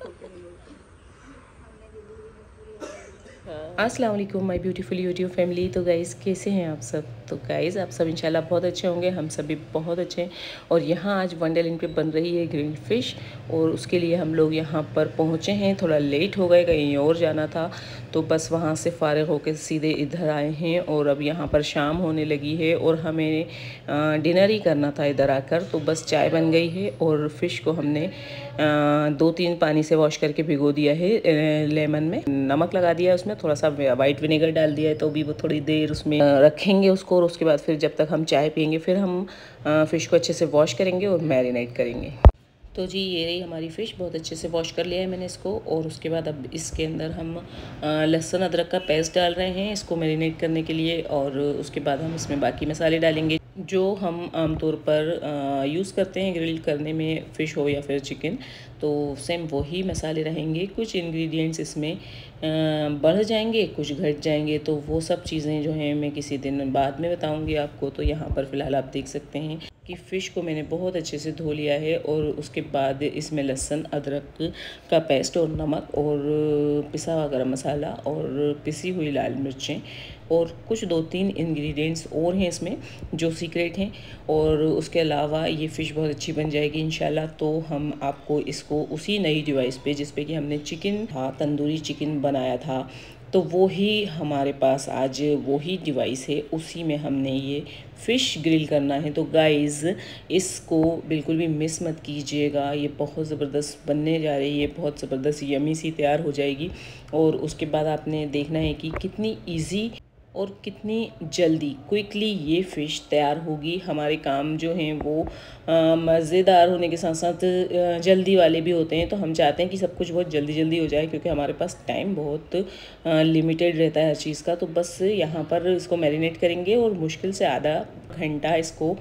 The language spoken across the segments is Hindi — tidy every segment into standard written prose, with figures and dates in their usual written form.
अस्सलाम वालेकुम माय ब्यूटीफुल यूट्यूब फैमिली। तो गाइज़ कैसे हैं आप सब? तो गाइज़ आप सब इंशाल्लाह बहुत अच्छे होंगे, हम सब भी बहुत अच्छे हैं। और यहाँ आज वंडरलैंड पे बन रही है ग्रिल्ड फ़िश और उसके लिए हम लोग यहाँ पर पहुँचे हैं। थोड़ा लेट हो गए, कहीं और जाना था, तो बस वहाँ से फ़ारिग होकर सीधे इधर आए हैं। और अब यहाँ पर शाम होने लगी है और हमें डिनर ही करना था इधर आकर। तो बस चाय बन गई है और फ़िश को हमने 2-3 पानी से वॉश करके भिगो दिया है। लेमन में नमक लगा दिया है, उसमें थोड़ा सा वाइट विनेगर डाल दिया है, तो भी वो थोड़ी देर उसमें रखेंगे उसको। और उसके बाद फिर जब तक हम चाय पियेंगे फिर हम फ़िश को अच्छे से वॉश करेंगे और मैरिनेट करेंगे। तो जी ये रही हमारी फ़िश, बहुत अच्छे से वॉश कर लिया है मैंने इसको। और उसके बाद अब इसके अंदर हम लहसुन अदरक का पेस्ट डाल रहे हैं इसको मैरिनेट करने के लिए। और उसके बाद हम इसमें बाकी मसाले डालेंगे जो हम आमतौर पर यूज़ करते हैं ग्रिल करने में, फ़िश हो या फिर चिकन। तो सेम वही मसाले रहेंगे। कुछ इंग्रेडिएंट्स इसमें बढ़ जाएंगे, कुछ घट जाएंगे, तो वो सब चीज़ें जो हैं मैं किसी दिन बाद में बताऊंगी आपको। तो यहाँ पर फ़िलहाल आप देख सकते हैं कि फ़िश को मैंने बहुत अच्छे से धो लिया है। और उसके बाद इसमें लहसुन अदरक का पेस्ट और नमक और पिसा हुआ गरम मसाला और पिसी हुई लाल मिर्चें और कुछ 2-3 इंग्रेडिएंट्स और हैं इसमें जो सीक्रेट हैं। और उसके अलावा ये फ़िश बहुत अच्छी बन जाएगी इंशाल्लाह। तो हम आपको इसको उसी नई डिवाइस पे जिस पे कि हमने चिकन था, तंदूरी चिकन बनाया था, तो वो ही हमारे पास आज वो ही डिवाइस है, उसी में हमने ये फ़िश ग्रिल करना है। तो गाइज़ इसको बिल्कुल भी मिस मत कीजिएगा, ये बहुत ज़बरदस्त बनने जा रही है, बहुत ज़बरदस्त यमी सी तैयार हो जाएगी। और उसके बाद आपने देखना है कि कितनी इजी और कितनी जल्दी क्विकली ये फ़िश तैयार होगी। हमारे काम जो हैं वो मज़ेदार होने के साथ साथ जल्दी वाले भी होते हैं। तो हम चाहते हैं कि सब कुछ बहुत जल्दी जल्दी हो जाए, क्योंकि हमारे पास टाइम बहुत लिमिटेड रहता है हर चीज़ का। तो बस यहाँ पर इसको मैरिनेट करेंगे और मुश्किल से आधा घंटा इसको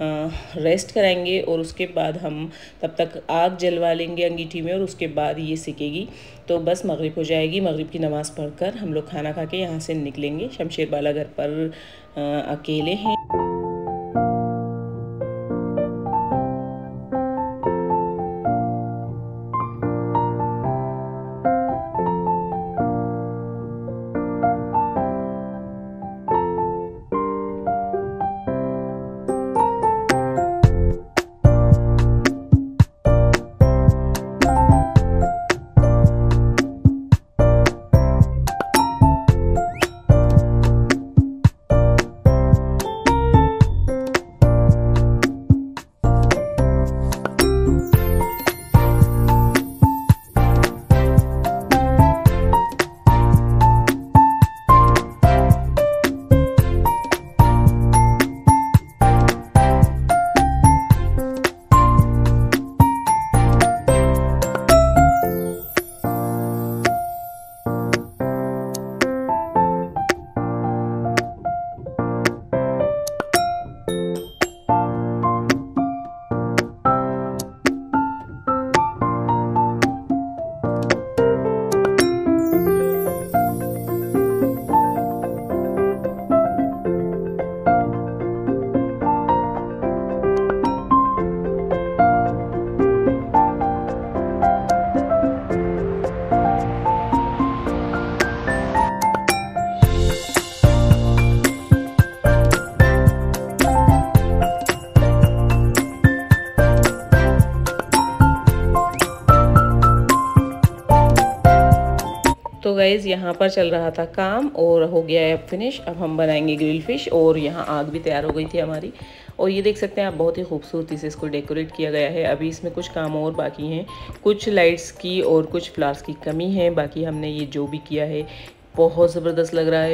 रेस्ट कराएंगे। और उसके बाद हम तब तक आग जलवा लेंगे अंगीठी में और उसके बाद ये सिकेगी। तो बस मगरिब हो जाएगी, मगरिब की नमाज़ पढ़कर हम लोग खाना खा के यहाँ से निकलेंगे। शमशेर बाला घर पर अकेले हैं। तो गाइज़ यहाँ पर चल रहा था काम और हो गया है अब फिनिश। अब हम बनाएंगे ग्रिल फ़िश। और यहाँ आग भी तैयार हो गई थी हमारी। और ये देख सकते हैं आप, बहुत ही खूबसूरती से इसको डेकोरेट किया गया है। अभी इसमें कुछ काम और बाकी हैं, कुछ लाइट्स की और कुछ फ्लावर्स की कमी है। बाकी हमने ये जो भी किया है बहुत ज़बरदस्त लग रहा है।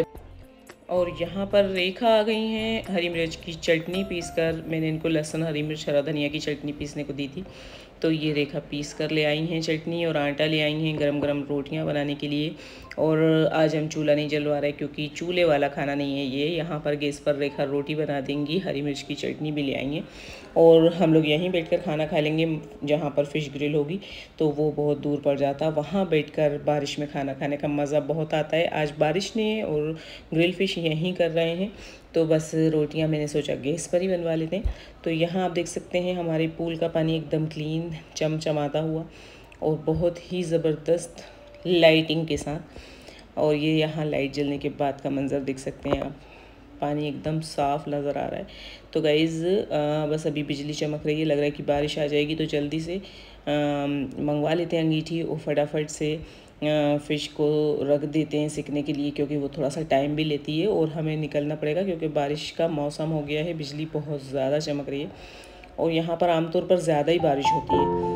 और यहाँ पर रेखा आ गई हैं हरी मिर्च की चटनी पीस कर। मैंने इनको लहसुन, हरी मिर्च, हरा धनिया की चटनी पीसने को दी थी, तो ये रेखा पीस कर ले आई हैं चटनी। और आटा ले आई हैं गरम गरम रोटियां बनाने के लिए। और आज हम चूल्हा नहीं जलवा रहे क्योंकि चूल्हे वाला खाना नहीं है ये। यहाँ पर गैस पर रेखा रोटी बना देंगी, हरी मिर्च की चटनी भी ले आएंगे और हम लोग यहीं बैठकर खाना खा लेंगे। जहाँ पर फ़िश ग्रिल होगी तो वो बहुत दूर पड़ जाता, वहाँ बैठकर बारिश में खाना खाने का मज़ा बहुत आता है। आज बारिश नहीं है और ग्रिल फ़िश यहीं कर रहे हैं, तो बस रोटियां मैंने सोचा गैस पर ही बनवा लेते हैं। तो यहाँ आप देख सकते हैं हमारे पूल का पानी एकदम क्लीन चमचमाता हुआ। और बहुत ही ज़बरदस्त लाइटिंग के साथ। और ये यहाँ लाइट जलने के बाद का मंज़र देख सकते हैं आप, पानी एकदम साफ़ नज़र आ रहा है। तो गाइज़ बस अभी बिजली चमक रही है, लग रहा है कि बारिश आ जाएगी, तो जल्दी से मंगवा लेते हैं अंगीठी और फटाफट से फ़िश को रख देते हैं सिकने के लिए, क्योंकि वो थोड़ा सा टाइम भी लेती है और हमें निकलना पड़ेगा क्योंकि बारिश का मौसम हो गया है। बिजली बहुत ज़्यादा चमक रही है और यहाँ पर आमतौर पर ज़्यादा ही बारिश होती है।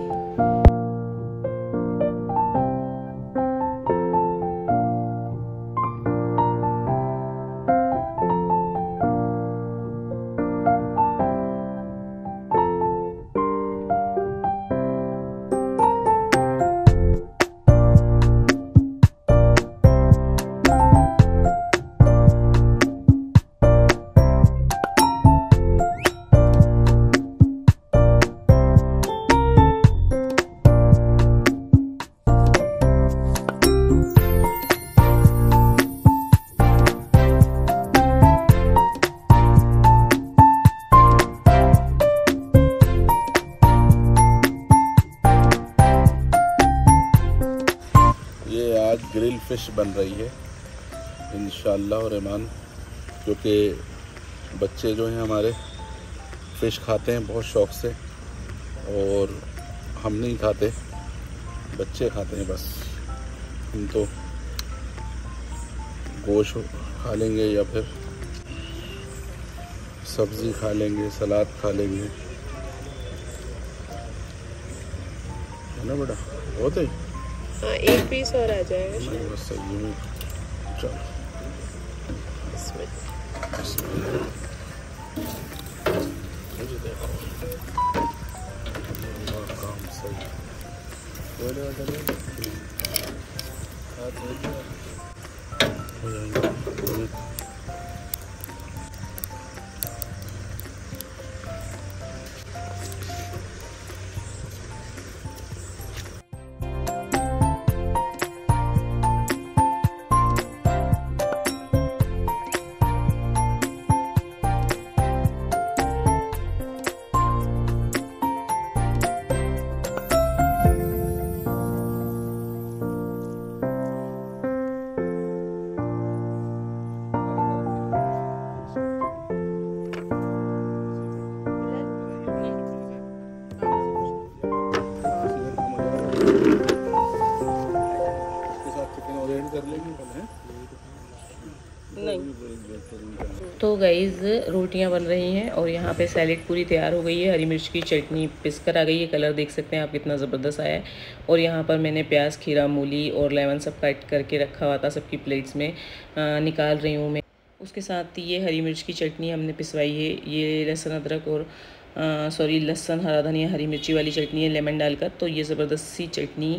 आज ग्रिल फिश बन रही है इंशाअल्लाह रहमान, क्योंकि बच्चे जो हैं हमारे फ़िश खाते हैं बहुत शौक़ से, और हम नहीं खाते, बच्चे खाते हैं बस। हम तो गोश्त खा लेंगे या फिर सब्ज़ी खा लेंगे, सलाद खा लेंगे, है ना बेटा? बहुत है, हाँ, एक पीस और आ जाएगा। नहीं बस सही में। चलो काम सही हो जाएगा। तो गाइज़ रोटियां बन रही हैं और यहाँ पे सैलेड पूरी तैयार हो गई है। हरी मिर्च की चटनी पिस कर आ गई है, कलर देख सकते हैं आप कितना ज़बरदस्त आया है। और यहाँ पर मैंने प्याज, खीरा, मूली और लेमन सब काट करके रखा हुआ था, सबकी प्लेट्स में निकाल रही हूँ मैं। उसके साथ ये हरी मिर्च की चटनी हमने पिसवाई है, ये लहसुन अदरक और लहसुन, हरा धनिया, हरी मिर्ची वाली चटनी है लेमन डालकर। तो ये ज़बरदस्त सी चटनी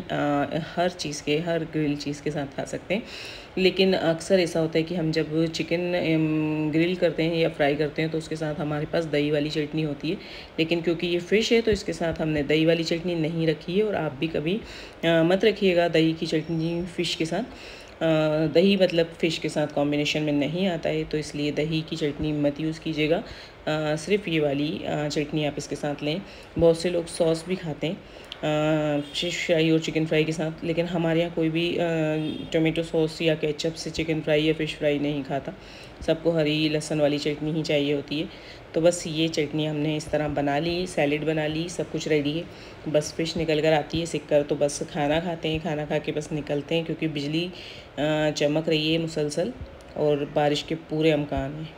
हर ग्रिल चीज़ के साथ खा सकते हैं। लेकिन अक्सर ऐसा होता है कि हम जब चिकन ग्रिल करते हैं या फ्राई करते हैं तो उसके साथ हमारे पास दही वाली चटनी होती है, लेकिन क्योंकि ये फ़िश है तो इसके साथ हमने दही वाली चटनी नहीं रखी है। और आप भी कभी मत रखिएगा दही की चटनी फ़िश के साथ। दही मतलब फ़िश के साथ कॉम्बिनेशन में नहीं आता है, तो इसलिए दही की चटनी मत यूज़ कीजिएगा। सिर्फ ये वाली चटनी आप इसके साथ लें। बहुत से लोग सॉस भी खाते हैं फ़िश फ्राई और चिकन फ्राई के साथ, लेकिन हमारे यहाँ कोई भी टोमेटो सॉस या केचप से चिकन फ्राई या फ़िश फ्राई नहीं खाता। सबको हरी लहसुन वाली चटनी ही चाहिए होती है। तो बस ये चटनी हमने इस तरह बना ली, सैलेड बना ली, सब कुछ रेडी है। बस फ़िश निकल कर आती है सिक कर, तो बस खाना खाते हैं, खाना खा के बस निकलते हैं, क्योंकि बिजली चमक रही है मुसलसल और बारिश के पूरे इम्कान हैं।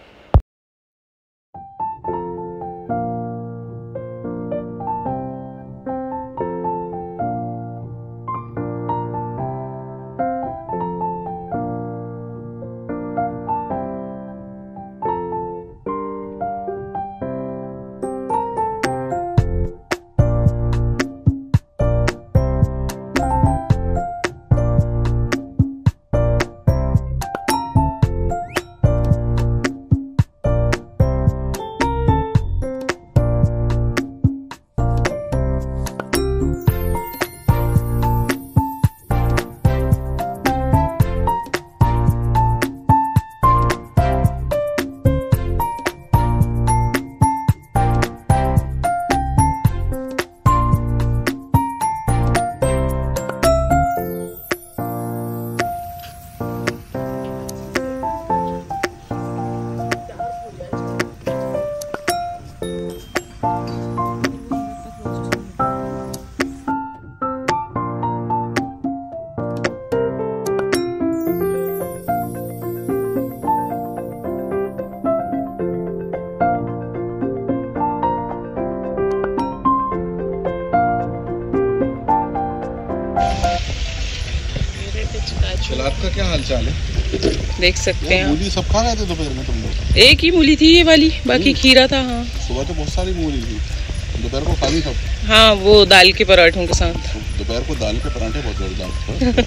सलाद का क्या हाल चाल है? देख सकते हैं मूली सब खा रहे थे दोपहर में तुम लोग? एक ही मूली थी ये वाली, बाकी खीरा था। हाँ सुबह तो बहुत सारी मूली थी, दोपहर को खाली सब। हाँ वो दाल के पराठों के साथ। दोपहर को दाल के पराठे बहुत जोरदार।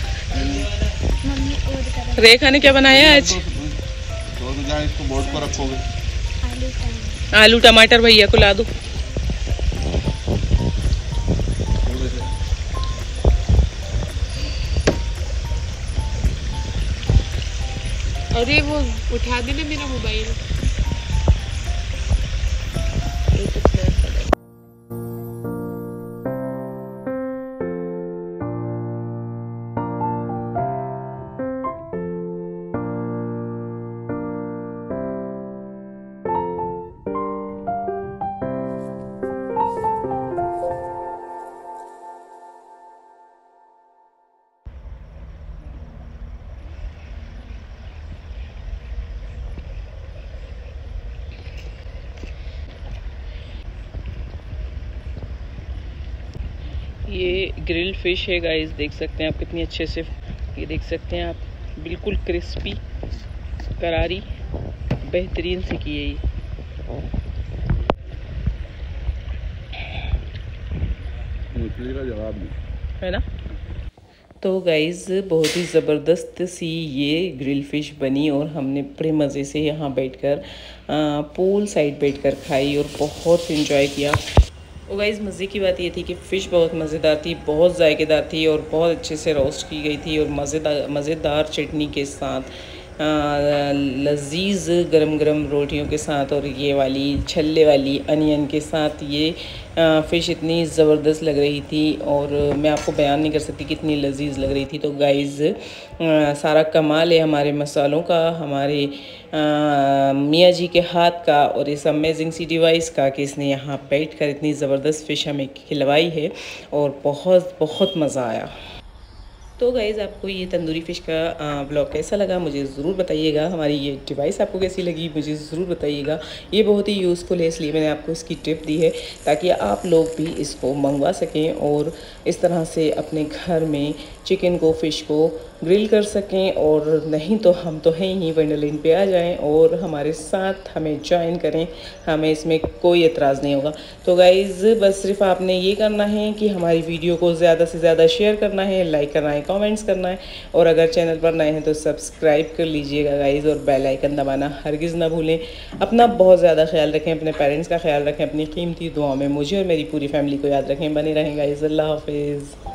रेखा ने क्या बनाया आज? इसको बोर्ड पर रखोगे? आलू टमाटर भैया को ला दो। अरे वो उठा देना मेरा मोबाइल। ये ग्रिल्ड फिश है गाइस, देख सकते हैं आप कितनी अच्छे से, ये देख सकते हैं आप, बिल्कुल क्रिस्पी करारी बेहतरीन से की है ये। का जवाब नहीं है ना। तो गाइज़ बहुत ही ज़बरदस्त सी ये ग्रिल फ़िश बनी और हमने बड़े मज़े से यहाँ बैठकर पूल साइड बैठकर खाई और बहुत इन्जॉय किया। और गाइज़ मज़े की बात ये थी कि फ़िश बहुत मज़ेदार थी, बहुत जायकेदार थी और बहुत अच्छे से रोस्ट की गई थी और मज़ेदार चटनी के साथ, लजीज गरम गरम रोटियों के साथ और ये वाली छल्ले वाली अनियन के साथ ये फ़िश इतनी ज़बरदस्त लग रही थी और मैं आपको बयान नहीं कर सकती कितनी लजीज लग रही थी। तो गाइज़ सारा कमाल है हमारे मसालों का, हमारे मियाँ जी के हाथ का और इस अमेजिंग सी डिवाइस का कि इसने यहाँ बैठ कर इतनी ज़बरदस्त फ़िश हमें खिलवाई है और बहुत बहुत मज़ा आया। तो गाइज़ आपको ये तंदूरी फ़िश का ब्लॉग कैसा लगा मुझे ज़रूर बताइएगा। हमारी ये डिवाइस आपको कैसी लगी मुझे ज़रूर बताइएगा। ये बहुत ही यूज़फुल है, इसलिए मैंने आपको इसकी टिप दी है ताकि आप लोग भी इसको मंगवा सकें और इस तरह से अपने घर में चिकन को, फ़िश को ग्रिल कर सकें। और नहीं तो हम तो हैं ही, वंडरलैंड पे आ जाएं और हमारे साथ हमें ज्वाइन करें, हमें इसमें कोई एतराज़ नहीं होगा। तो गाइज़ बस सिर्फ आपने ये करना है कि हमारी वीडियो को ज़्यादा से ज़्यादा शेयर करना है, लाइक करना है, कमेंट्स करना है और अगर चैनल पर नए हैं तो सब्सक्राइब कर लीजिएगा गाइज़ और बेल आइकन दबाना हरगिज़ ना भूलें। अपना बहुत ज़्यादा ख्याल रखें, अपने पेरेंट्स का ख्याल रखें, अपनी कीमती दुआओं में मुझे और मेरी पूरी फैमिली को याद रखें। बने रहें गाइज़। अल्लाह हाफिज़।